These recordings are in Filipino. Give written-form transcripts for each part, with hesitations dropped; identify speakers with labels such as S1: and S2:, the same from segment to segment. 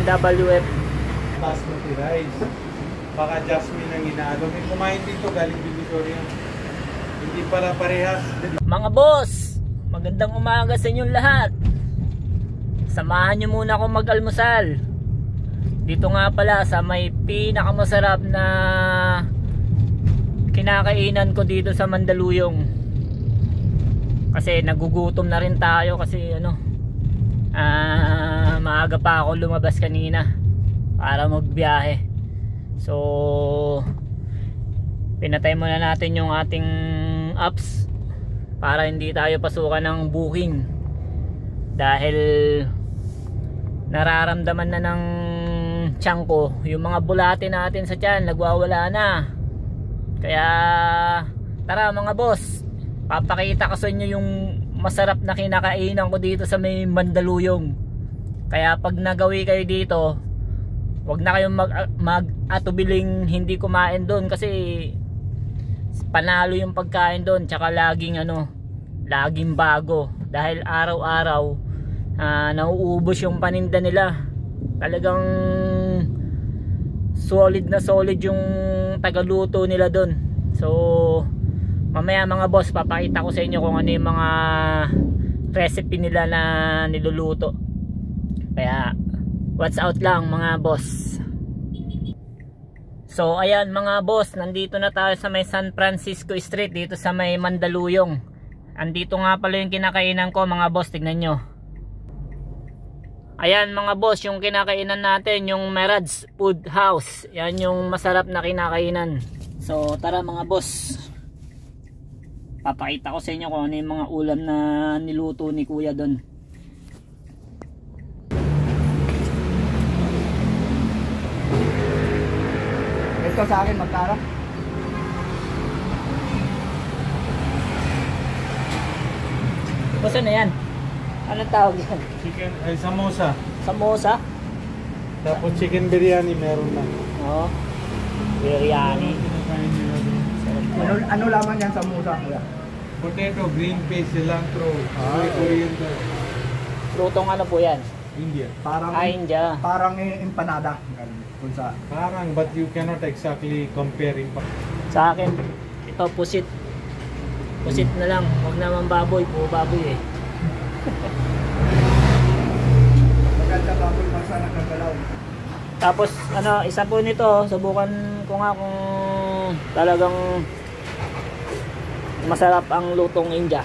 S1: MWF.
S2: Basmati rice. Baka jasmine ang inaalo. May kumain dito galing Divisoria. Hindi pala parehas.
S1: Mga boss, magandang umaga sa inyong lahat. Samahan nyo muna akong mag-almusal. Dito nga pala sa may pinakamasarap na kinakainan ko dito sa Mandaluyong. Kasi nagugutom na rin tayo kasi maaga pa ako lumabas kanina para magbiyahe. So pinatay muna natin yung ating apps para hindi tayo pasukan ng booking dahil nararamdaman na ng tiyan ko yung mga bulate natin sa tiyan, nagwawala na. Kaya tara mga boss, papakita ko sa inyo yung masarap na kinakainan ko dito sa may Mandaluyong. Kaya pag nagawi kayo dito, wag na kayong mag-atubiling hindi kumain doon kasi panalo yung pagkain doon, tsaka laging laging bago dahil araw-araw nauubos yung paninda nila. Talagang solid na solid yung tagaluto nila doon. So mamaya mga boss, papakita ko sa inyo kung ano yung mga recipe nila na niluluto. Kaya watch out lang mga boss. So ayan mga boss, nandito na tayo sa may San Francisco Street dito sa may Mandaluyong. Andito nga pala yung kinakainan ko mga boss, tignan nyo. Ayan mga boss, yung kinakainan natin, yung Merad's Food House. Yan yung masarap na kinakainan. So tara mga boss, papakita ko sa inyo kung ano yung mga ulam na niluto ni kuya doon.
S3: Ito sa akin magkano?
S1: Boss, ano yan? Anong tawag yan?
S2: Chicken, samosa.
S1: Samosa?
S2: Tapos chicken biryani meron na.
S1: Oo. Biryani.
S3: Ano laman yan sa musa?
S2: Potato, green peas, cilantro, coriander.
S1: Frutong ano po yan?
S2: India.
S3: Parang
S1: India.
S3: Parang empanada. Kung sa
S2: Parang, but you cannot exactly compare
S1: Sa akin, ito pusit. Pusit na lang, huwag naman baboy, puro baboy eh.
S3: maganda baboy masa nagagalaw.
S1: Tapos isa po nito, subukan ko nga kung talagang masarap ang lutong India.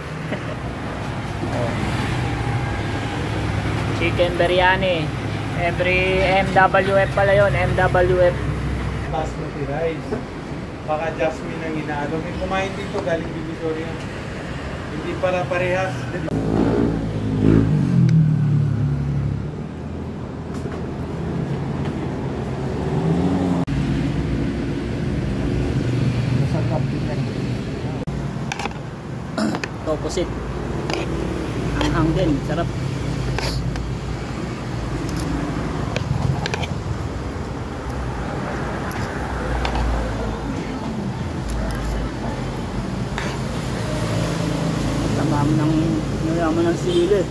S1: Chicken biryani. Every MWF pala yun, MWF.
S2: basmati rice. Baka jasmine ang inaalo. May kumain dito galing Divisoria. Hindi pala parehas.
S3: Masarap din yan.
S1: Ito pusit. Ang din, sarap. Naman ng sili.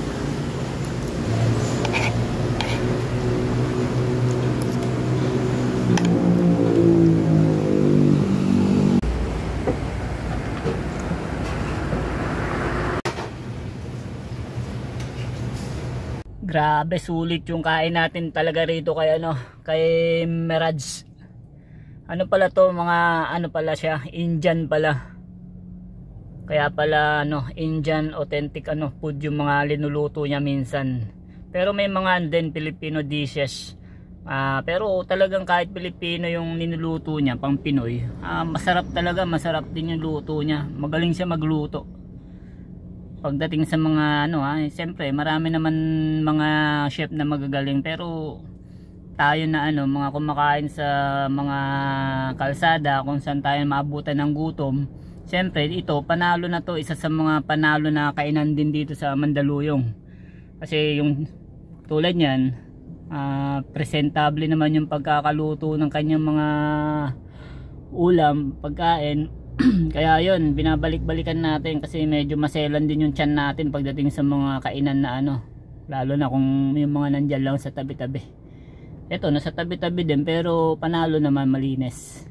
S1: Grabe, sulit yung kain natin talaga rito kay kay Merad's. Ano pala to, mga pala siya, Indian pala. Kaya pala Indian authentic food yung mga linuluto niya minsan. Pero may mga din Filipino dishes. Pero talagang kahit Filipino yung ninuluto niya, pang Pinoy, masarap talaga, masarap din yung luto niya. Magaling siya magluto. Pagdating sa mga siyempre marami naman mga chef na magagaling, pero tayo na mga kumakain sa mga kalsada kung saan tayo maabutan ng gutom. Siyempre ito, panalo na to, isa sa mga panalo na kainan din dito sa Mandaluyong. Kasi yung tulad niyan, presentable naman yung pagkakaluto ng kanyang mga ulam, pagkain. Kaya yun, binabalik-balikan natin kasi medyo maselan din yung tiyan natin pagdating sa mga kainan na lalo na kung yung mga nandyan lang sa tabi-tabi. Ito nasa tabi-tabi din pero panalo naman, malinis.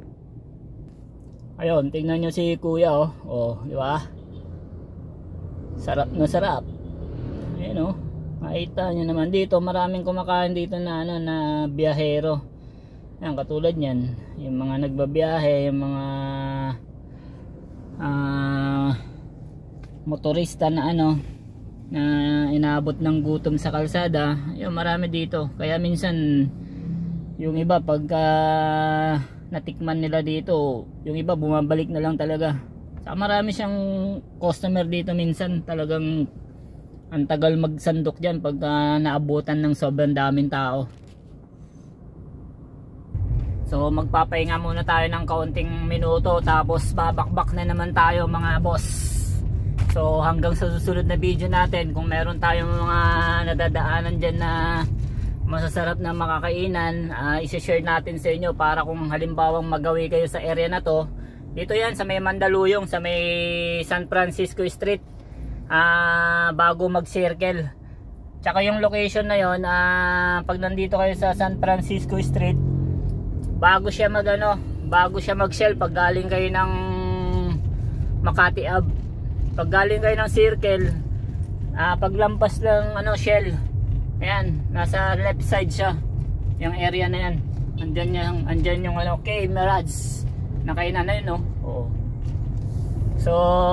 S1: Ayun, tingnan nyo si kuya oh. Oh, di ba? Sarap na sarap. Ayun oh. Makita nyo naman dito, maraming kumakain dito na ano, na biyahero. Ayan, katulad niyan, yung mga nagbabiyahe, yung mga motorista na ano, na inaabot ng gutom sa kalsada. Yung marami dito. Kaya minsan yung iba pagka natikman nila dito, yung iba bumabalik na lang talaga. Saka marami siyang customer dito minsan, talagang ang tagal magsandok dyan pagka naabutan ng sobrang daming tao. So magpapahinga muna tayo ng kaunting minuto, tapos babakbak na naman tayo mga boss. So hanggang sa susunod na video natin, kung meron tayong mga nadadaanan dyan na masasarap na makakainan, isi-share natin sa inyo para kung halimbawang magawi kayo sa area na to. Dito yan sa may Mandaluyong, sa may San Francisco Street, bago mag-circle. Tsaka yung location na yon, pag nandito kayo sa San Francisco Street, bago siya mag-shell pag galing kayo ng Makati Ave. Pag galing kayo ng circle, paglampas ng Shell, ayan, nasa left side siya, yung area na yan. Andyan yung okay, Mirage na kainan na yun, no? Oo. So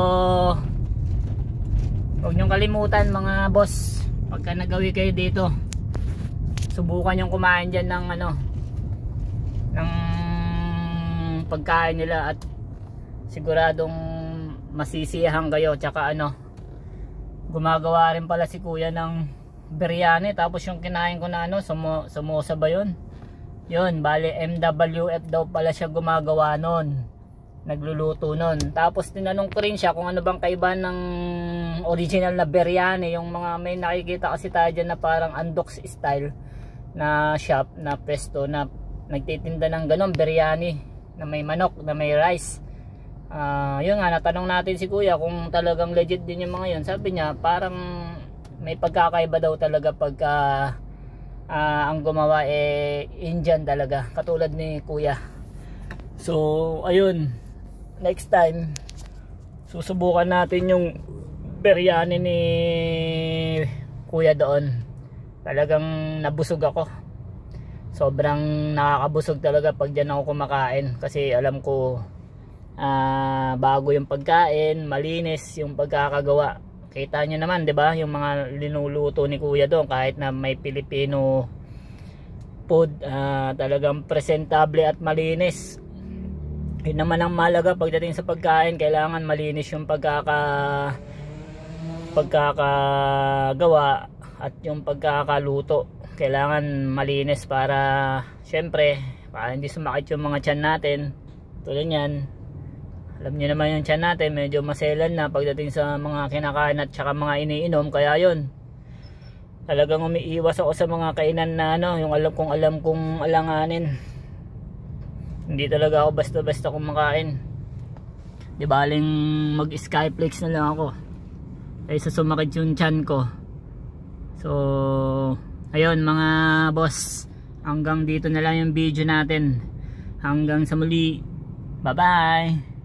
S1: huwag nyong kalimutan mga boss, pagka nagawi kayo dito, subukan yung kumain dyan ng ng pagkain nila, at siguradong masisiyahan kayo. Tsaka gumagawa rin pala si kuya ng biryani, tapos yung kinain ko na samosa ba yun? Yun, bali MWF daw pala siya gumagawa nun, nagluluto nun. Tapos tinanong ko rin siya kung ano bang kaiba ng original na biryani. Yung mga may nakikita kasi tayo dyan na parang Andox style na shop, na pesto na nagtitinda ng ganon biryani, na may manok, na may rice. Yun nga, natanong natin si kuya kung talagang legit din yung mga yun. Sabi niya parang may pagkakaiba daw talaga pagka ang gumawa Indian talaga, katulad ni kuya. So ayun, next time susubukan natin yung biryani ni kuya doon. Talagang nabusog ako, sobrang nakakabusog talaga pag dyan ako kumakain, kasi alam ko bago yung pagkain, malinis yung pagkakagawa. Kita nyo naman, 'di ba, yung mga linuluto ni kuya doon, kahit na may Filipino food, talagang presentable at malinis. Yun naman ang mahalaga pagdating sa pagkain, kailangan malinis yung pagkakagawa at yung pagkakaluto. Kailangan malinis para syempre para hindi sumakit yung mga tiyan natin. Tulad yan, alam niyo naman yung tiyan natin, medyo maselan na pagdating sa mga kinakain at saka mga iniinom. Kaya yun, talagang umiiwas ako sa mga kainan na yung alam kong alanganin. Hindi talaga ako basta-basta kumakain. Di baling mag Skyflex na lang ako kaysa sumakit yung tiyan ko. So ayun mga boss, hanggang dito na lang yung video natin. Hanggang sa muli, bye bye.